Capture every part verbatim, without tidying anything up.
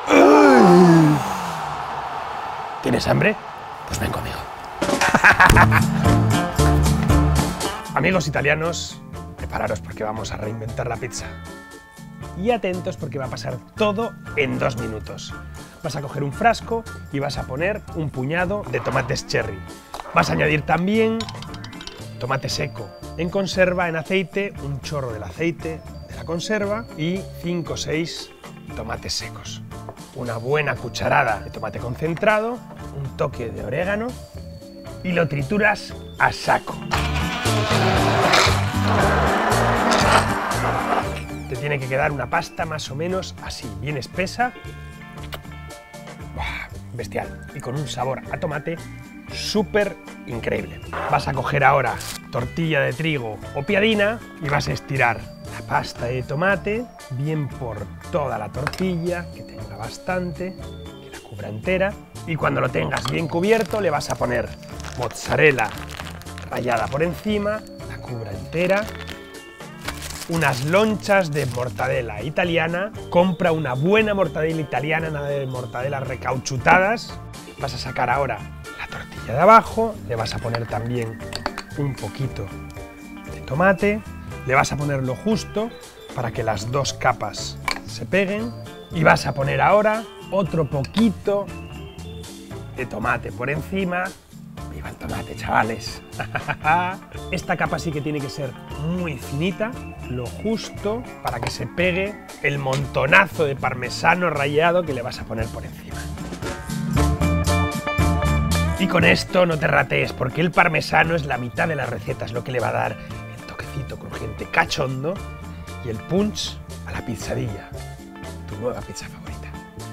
¿Tienes hambre? Pues ven conmigo. Amigos italianos, prepararos porque vamos a reinventar la pizza. Y atentos porque va a pasar todo en dos minutos. Vas a coger un frasco y vas a poner un puñado de tomates cherry. Vas a añadir también tomate seco en conserva, en aceite, un chorro del aceite de la conserva y cinco o seis tomates secos. Una buena cucharada de tomate concentrado, un toque de orégano y lo trituras a saco. Te tiene que quedar una pasta más o menos así, bien espesa, bestial, y con un sabor a tomate súper increíble. Vas a coger ahora tortilla de trigo o piadina y vas a estirar la pasta de tomate bien por toda la tortilla, que tenga bastante, que la cubra entera, y cuando lo tengas bien cubierto le vas a poner mozzarella rallada por encima, la cubra entera, unas lonchas de mortadela italiana. Compra una buena mortadela italiana, nada de mortadelas recauchutadas. Vas a sacar ahora la tortilla de abajo, le vas a poner también un poquito de tomate, le vas a poner lo justo para que las dos capas se peguen y vas a poner ahora otro poquito de tomate por encima. ¡Viva el tomate, chavales! Esta capa sí que tiene que ser muy finita, lo justo para que se pegue el montonazo de parmesano rallado que le vas a poner por encima. Y con esto no te ratees, porque el parmesano es la mitad de la receta, es lo que le va a dar el toquecito crujiente cachondo y el punch a la pizzadilla, tu nueva pizza favorita.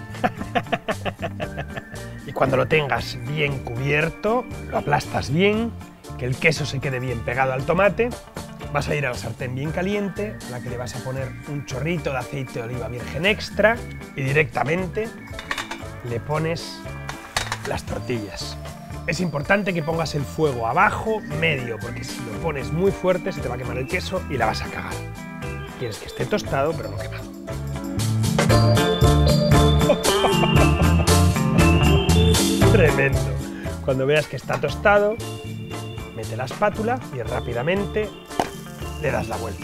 Y cuando lo tengas bien cubierto, lo aplastas bien, que el queso se quede bien pegado al tomate. Vas a ir a la sartén bien caliente, a la que le vas a poner un chorrito de aceite de oliva virgen extra y directamente le pones las tortillas. Es importante que pongas el fuego abajo, medio, porque si lo pones muy fuerte se te va a quemar el queso y la vas a cagar. Quieres que esté tostado, pero no quemado. Tremendo. Cuando veas que está tostado, mete la espátula y rápidamente le das la vuelta.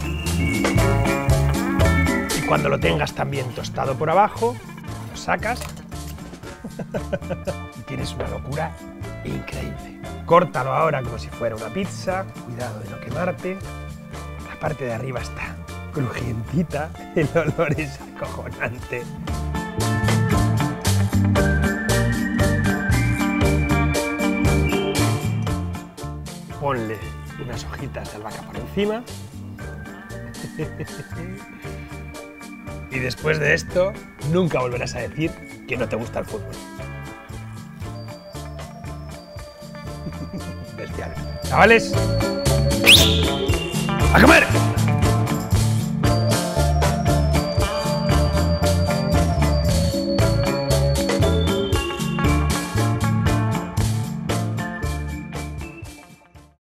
Y cuando lo tengas también tostado por abajo, lo sacas y tienes una locura increíble. Córtalo ahora como si fuera una pizza, cuidado de no quemarte. La parte de arriba está crujientita, el olor es acojonante. Ponle unas hojitas de albahaca por encima. Y después de esto, nunca volverás a decir que no te gusta el fútbol. Bestial. Chavales, ¡a comer!